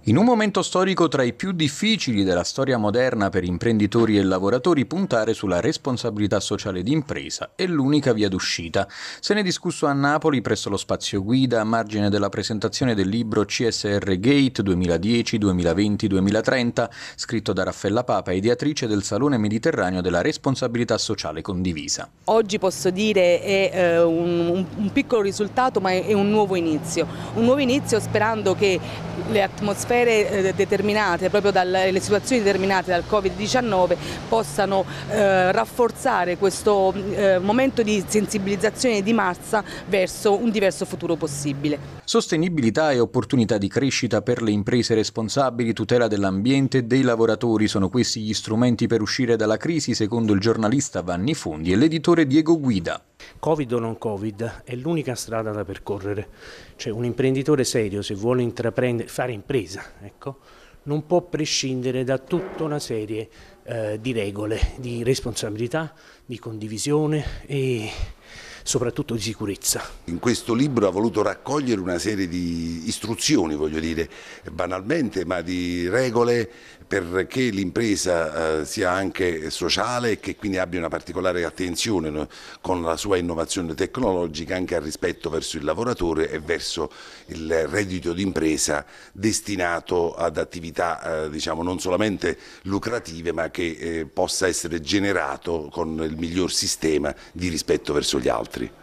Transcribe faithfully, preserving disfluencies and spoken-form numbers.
In un momento storico tra i più difficili della storia moderna per imprenditori e lavoratori, puntare sulla responsabilità sociale d'impresa è l'unica via d'uscita. Se ne è discusso a Napoli presso lo Spazio Guida a margine della presentazione del libro C S R Gate duemiladieci duemilaventi duemilatrenta, scritto da Raffaella Papa, ideatrice del Salone Mediterraneo della responsabilità sociale condivisa. Oggi posso dire è eh, un, un piccolo risultato, ma è un nuovo inizio, un nuovo inizio sperando che le atmosfere determinate proprio dalle situazioni determinate dal Covid diciannove possano eh, rafforzare questo eh, momento di sensibilizzazione e di massa verso un diverso futuro possibile. Sostenibilità e opportunità di crescita per le imprese responsabili, tutela dell'ambiente e dei lavoratori sono questi gli strumenti per uscire dalla crisi, secondo il giornalista Vanni Fondi e l'editore Diego Guida. Covid o non Covid è l'unica strada da percorrere, cioè un imprenditore serio, se vuole intraprendere, fare impresa, ecco, non può prescindere da tutta una serie eh, di regole, di responsabilità, di condivisione e soprattutto di sicurezza. In questo libro ha voluto raccogliere una serie di istruzioni, voglio dire banalmente, ma di regole perché l'impresa eh, sia anche sociale e che quindi abbia una particolare attenzione, no, con la sua innovazione tecnologica anche al rispetto verso il lavoratore e verso il reddito d'impresa destinato ad attività eh, diciamo non solamente lucrative, ma che eh, possa essere generato con il miglior sistema di rispetto verso gli altri.